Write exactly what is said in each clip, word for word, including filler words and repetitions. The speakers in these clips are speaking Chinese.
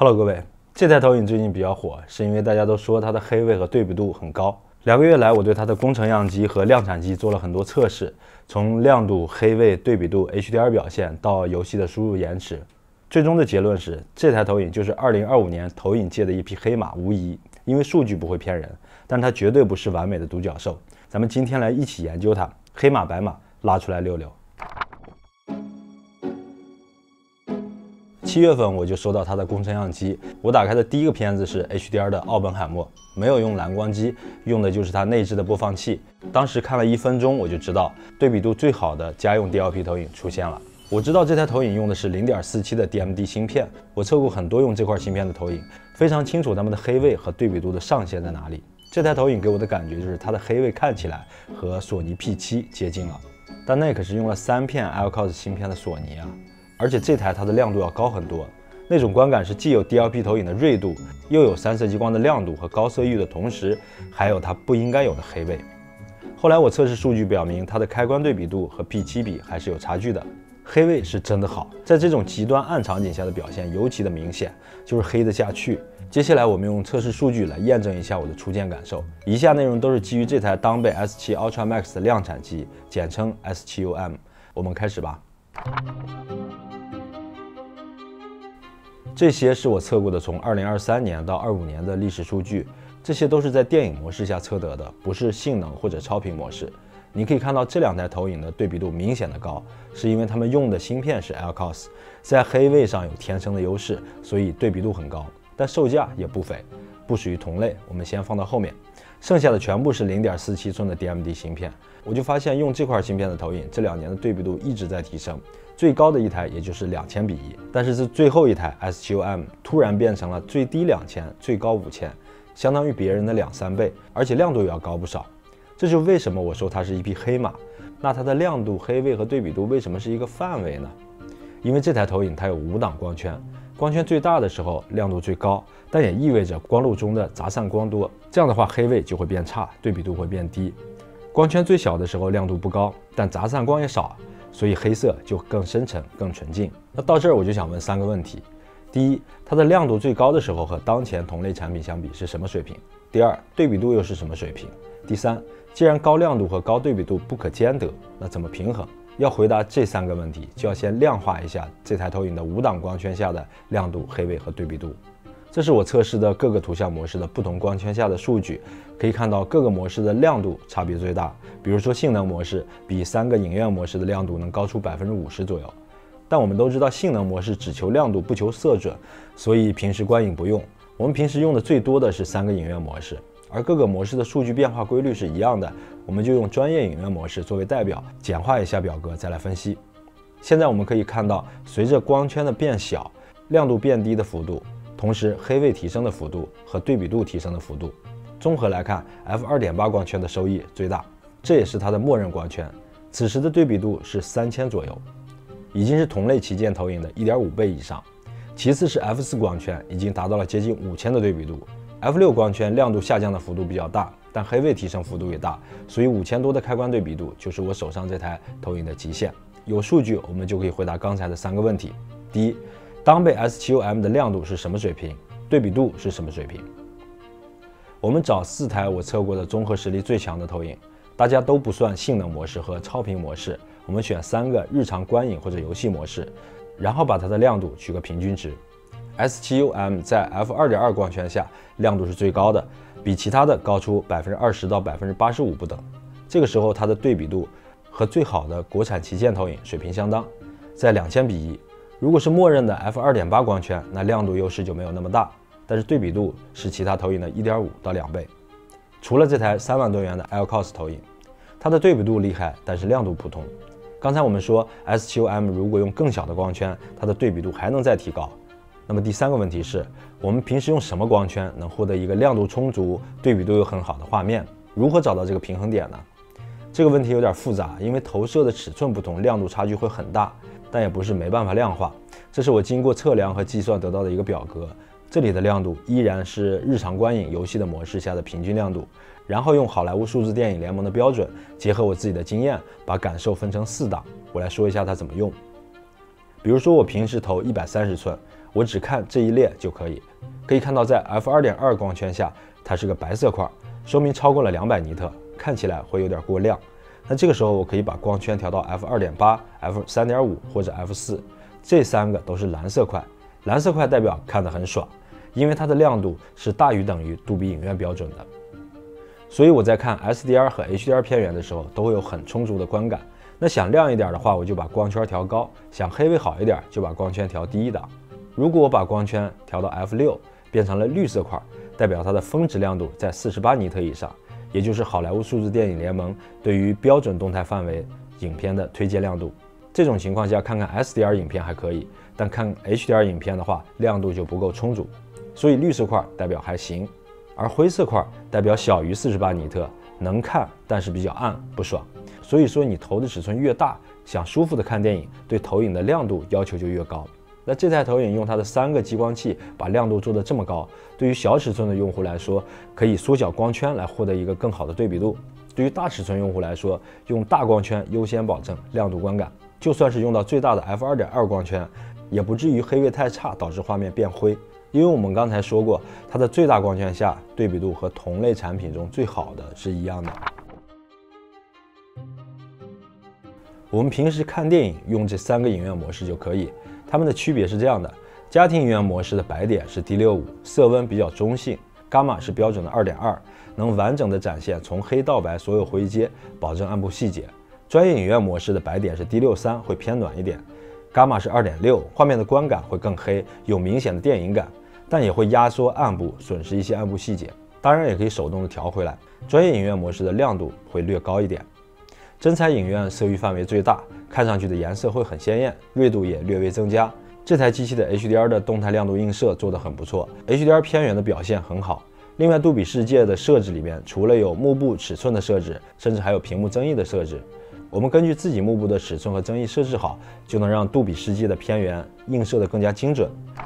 Hello， 各位，这台投影最近比较火，是因为大家都说它的黑位和对比度很高。两个月来，我对它的工程样机和量产机做了很多测试，从亮度、黑位、对比度、H D R 表现到游戏的输入延迟，最终的结论是，这台投影就是二零二五年投影界的一匹黑马，无疑。因为数据不会骗人，但它绝对不是完美的独角兽。咱们今天来一起研究它，黑马白马拉出来溜溜。七月份我就收到它的工程样机，我打开的第一个片子是 H D R 的奥本海默，没有用蓝光机，用的就是它内置的播放器。当时看了一分钟，我就知道对比度最好的家用 D L P 投影出现了。我知道这台投影用的是 零点四七 的 D M D 芯片，我测过很多用这块芯片的投影，非常清楚它们的黑位和对比度的上限在哪里。这台投影给我的感觉就是它的黑位看起来和索尼 P 七 接近了，但那可是用了三片 L C O S 芯片的索尼啊。而且这台它的亮度要高很多，那种观感是既有 D L P 投影的锐度，又有三色激光的亮度和高色域的同时，还有它不应该有的黑位。后来我测试数据表明，它的开关对比度和 P 七 比还是有差距的，黑位是真的好，在这种极端暗场景下的表现尤其的明显，就是黑得下去。接下来我们用测试数据来验证一下我的初见感受。以下内容都是基于这台当贝 S 七 Ultra Max 的量产机，简称 S 七 U M。我们开始吧。这些是我测过的从二零二三年到二五年的历史数据，这些都是在电影模式下测得的，不是性能或者超频模式。你可以看到这两台投影的对比度明显的高，是因为它们用的芯片是 L C O S， 在黑位上有天生的优势，所以对比度很高，但售价也不菲，不属于同类，我们先放到后面。剩下的全部是 零点四七 寸的 D M D 芯片，我就发现用这块芯片的投影，这两年的对比度一直在提升，最高的一台也就是两千比一，但是这最后一台 S 七 U M 突然变成了最低两千，最高五千，相当于别人的两三倍，而且亮度也要高不少。这就是为什么我说它是一匹黑马。那它的亮度、黑位和对比度为什么是一个范围呢？因为这台投影它有五档光圈，光圈最大的时候亮度最高，但也意味着光路中的杂散光多，这样的话黑位就会变差，对比度会变低。光圈最小的时候亮度不高，但杂散光也少，所以黑色就更深沉、更纯净。那到这儿我就想问三个问题：第一，它的亮度最高的时候和当前同类产品相比是什么水平？第二，对比度又是什么水平？第三，既然高亮度和高对比度不可兼得，那怎么平衡？要回答这三个问题，就要先量化一下这台投影的五档光圈下的亮度、黑位和对比度。这是我测试的各个图像模式的不同光圈下的数据，可以看到各个模式的亮度差别最大。比如说性能模式比三个影院模式的亮度能高出百分之五十左右。但我们都知道性能模式只求亮度不求色准，所以平时观影不用。我们平时用的最多的是三个影院模式，而各个模式的数据变化规律是一样的，我们就用专业影院模式作为代表，简化一下表格再来分析。现在我们可以看到，随着光圈的变小，亮度变低的幅度，同时黑位提升的幅度和对比度提升的幅度，综合来看 F 二点八 光圈的收益最大，这也是它的默认光圈。此时的对比度是三千左右，已经是同类旗舰投影的 一点五倍以上。其次是 F 四 光圈，已经达到了接近五千的对比度。F 六 光圈亮度下降的幅度比较大，但黑位提升幅度也大，所以五千多的开关对比度就是我手上这台投影的极限。有数据，我们就可以回答刚才的三个问题：第一，当贝 S 七 U M 的亮度是什么水平？对比度是什么水平？我们找四台我测过的综合实力最强的投影，大家都不算性能模式和超频模式，我们选三个日常观影或者游戏模式，然后把它的亮度取个平均值。S 七 U M 在 F 二点二 光圈下亮度是最高的，比其他的高出 百分之二十 到 百分之八十五 不等。这个时候它的对比度和最好的国产旗舰投影水平相当，在两千比一。如果是默认的 F 二点八 光圈，那亮度优势就没有那么大，但是对比度是其他投影的 一点五 到两倍。除了这台三万多元的 L C O S 投影，它的对比度厉害，但是亮度普通。刚才我们说 S 七 U M 如果用更小的光圈，它的对比度还能再提高。那么第三个问题是，我们平时用什么光圈能获得一个亮度充足、对比度又很好的画面？如何找到这个平衡点呢？这个问题有点复杂，因为投射的尺寸不同，亮度差距会很大，但也不是没办法量化。这是我经过测量和计算得到的一个表格，这里的亮度依然是日常观影游戏的模式下的平均亮度，然后用好莱坞数字电影联盟的标准，结合我自己的经验，把感受分成四档。我来说一下它怎么用。比如说我平时投一百三十寸， 我只看这一列就可以。可以看到，在 F 二点二 光圈下，它是个白色块，说明超过了两百尼特，看起来会有点过亮。那这个时候我可以把光圈调到 F 二点八、F 三点五 或者 F 四，这三个都是蓝色块，蓝色块代表看得很爽，因为它的亮度是大于等于杜比影院标准的。所以我在看 S D R 和 H D R 片源的时候，都会有很充足的观感。那想亮一点的话，我就把光圈调高；想黑位好一点，就把光圈调低一档。如果我把光圈调到 F 六，变成了绿色块，代表它的峰值亮度在四十八尼特以上，也就是好莱坞数字电影联盟对于标准动态范围影片的推荐亮度。这种情况下，看看 S D R 影片还可以，但看 H D R 影片的话，亮度就不够充足。所以绿色块代表还行，而灰色块代表小于四十八尼特，能看但是比较暗不爽。所以说你头的尺寸越大，想舒服的看电影，对投影的亮度要求就越高。那这台投影用它的三个激光器把亮度做得这么高，对于小尺寸的用户来说，可以缩小光圈来获得一个更好的对比度。对于大尺寸用户来说，用大光圈优先保证亮度观感。就算是用到最大的 F 二点二 光圈，也不至于黑位太差导致画面变灰。因为我们刚才说过，它的最大光圈下对比度和同类产品中最好的是一样的。我们平时看电影用这三个影院模式就可以，它们的区别是这样的：家庭影院模式的白点是 D 六十五，色温比较中性，伽马是标准的 二点二， 能完整的展现从黑到白所有灰阶，保证暗部细节。专业影院模式的白点是 D 六十三，会偏暖一点，伽马是 二点六， 画面的观感会更黑，有明显的电影感，但也会压缩暗部，损失一些暗部细节。当然也可以手动的调回来。专业影院模式的亮度会略高一点。真彩影院色域范围最大，看上去的颜色会很鲜艳，锐度也略微增加。这台机器的 H D R 的动态亮度映射做得很不错 ，H D R 片源的表现很好。另外，杜比世界的设置里面，除了有幕布尺寸的设置，甚至还有屏幕增益的设置。我们根据自己幕布的尺寸和增益设置好，就能让杜比世界的片源映射得更加精准。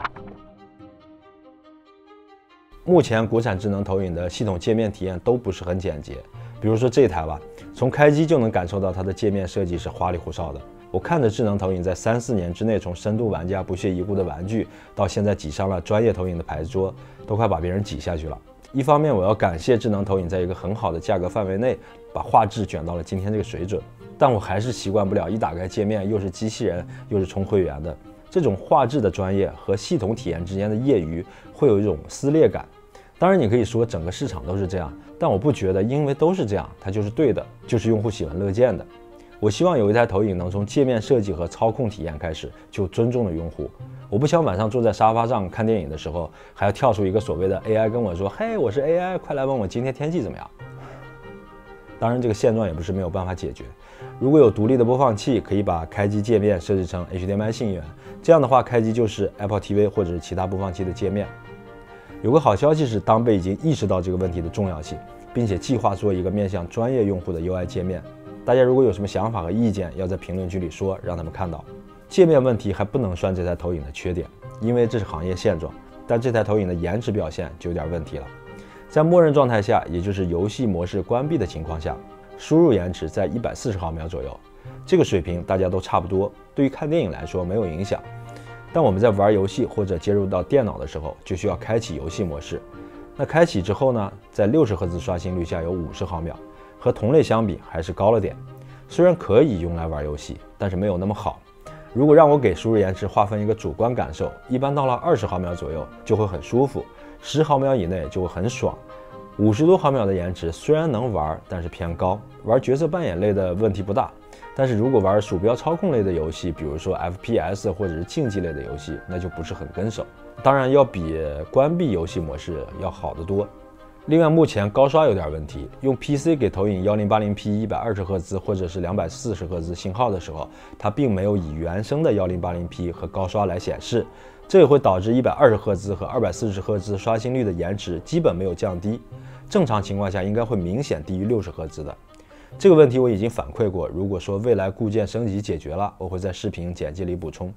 目前国产智能投影的系统界面体验都不是很简洁，比如说这台吧，从开机就能感受到它的界面设计是花里胡哨的。我看着智能投影在三四年之内，从深度玩家不屑一顾的玩具，到现在挤上了专业投影的牌桌，都快把别人挤下去了。一方面，我要感谢智能投影在一个很好的价格范围内，把画质卷到了今天这个水准。但我还是习惯不了一打开界面又是机器人又是充会员的这种画质的专业和系统体验之间的业余，会有一种撕裂感。当然，你可以说整个市场都是这样，但我不觉得因为都是这样，它就是对的，就是用户喜闻乐见的。我希望有一台投影能从界面设计和操控体验开始就尊重了用户。我不想晚上坐在沙发上看电影的时候，还要跳出一个所谓的 A I 跟我说：“嘿，我是 A I， 快来问我今天天气怎么样。”当然，这个现状也不是没有办法解决。如果有独立的播放器，可以把开机界面设置成 H D M I 信源，这样的话，开机就是 Apple T V 或者是其他播放器的界面。有个好消息是，当贝已经意识到这个问题的重要性，并且计划做一个面向专业用户的 U I 界面。大家如果有什么想法和意见，要在评论区里说，让他们看到。界面问题还不能算这台投影的缺点，因为这是行业现状。但这台投影的颜值表现就有点问题了。在默认状态下，也就是游戏模式关闭的情况下，输入延迟在一百四十毫秒左右，这个水平大家都差不多，对于看电影来说没有影响。但我们在玩游戏或者接入到电脑的时候，就需要开启游戏模式。那开启之后呢，在六十赫兹刷新率下有五十毫秒，和同类相比还是高了点。虽然可以用来玩游戏，但是没有那么好。如果让我给输入延迟划分一个主观感受，一般到了二十毫秒左右就会很舒服，十毫秒以内就会很爽。五十多毫秒的延迟虽然能玩，但是偏高。玩角色扮演类的问题不大，但是如果玩鼠标操控类的游戏，比如说 F P S 或者是竞技类的游戏，那就不是很跟手。当然要比关闭游戏模式要好得多。另外，目前高刷有点问题，用 P C 给投影 一零八零 P 一百二十赫兹或者是两百四十赫兹信号的时候，它并没有以原生的 一零八零 P 和高刷来显示，这也会导致一百二十赫兹和二百四十赫兹刷新率的延迟基本没有降低，正常情况下应该会明显低于六十赫兹的。这个问题我已经反馈过，如果说未来固件升级解决了，我会在视频简介里补充。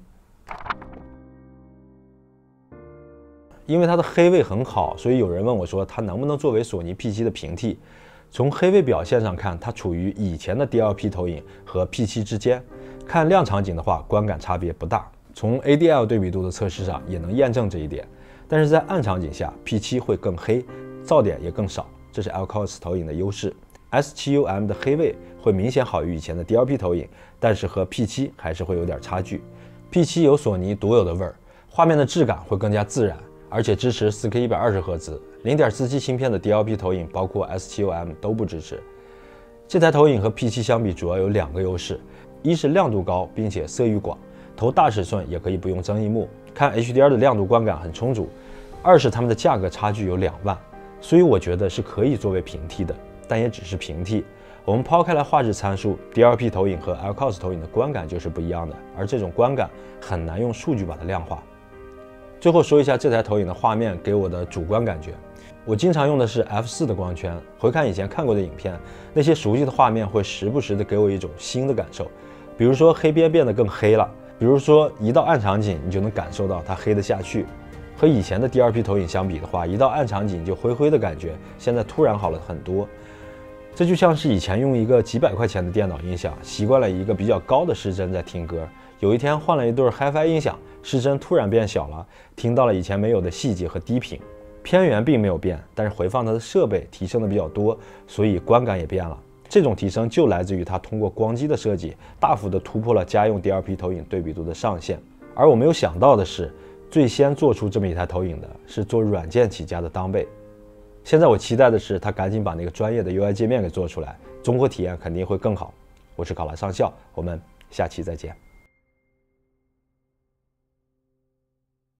因为它的黑位很好，所以有人问我说它能不能作为索尼 P 七的平替。从黑位表现上看，它处于以前的 D L P 投影和 P 七之间。看亮场景的话，观感差别不大。 从 A D L 对比度的测试上也能验证这一点。但是在暗场景下 ，P 七 会更黑，噪点也更少，这是 L C O S 投影的优势。S 七 U M 的黑位会明显好于以前的 D L P 投影，但是和 P 七 还是会有点差距。P 七 有索尼独有的味儿，画面的质感会更加自然，而且支持 四 K 一百二十赫兹。零点四 G 芯片的 D L P 投影，包括 S 七 U M 都不支持。这台投影和 P 七 相比，主要有两个优势：一是亮度高，并且色域广，投大尺寸也可以不用增益幕，看 H D R 的亮度观感很充足；二是它们的价格差距有两万，所以我觉得是可以作为平替的，但也只是平替。我们抛开了画质参数 ，D L P 投影和 L C O S 投影的观感就是不一样的，而这种观感很难用数据把它量化。最后说一下这台投影的画面给我的主观感觉。我经常用的是 F 四 的光圈，回看以前看过的影片，那些熟悉的画面会时不时的给我一种新的感受，比如说黑边变得更黑了，比如说一到暗场景你就能感受到它黑得下去。和以前的 D L P 投影相比的话，一到暗场景就灰灰的感觉，现在突然好了很多。这就像是以前用一个几百块钱的电脑音响，习惯了一个比较高的失真在听歌，有一天换了一对 Hi-Fi 音响，失真突然变小了，听到了以前没有的细节和低频。偏源并没有变，但是回放它的设备提升的比较多，所以观感也变了。这种提升就来自于它通过光机的设计，大幅的突破了家用 D L P 投影对比度的上限。而我没有想到的是，最先做出这么一台投影的是做软件起家的当贝。现在我期待的是它赶紧把那个专业的 U I 界面给做出来，综合体验肯定会更好。我是考拉上校，我们下期再见。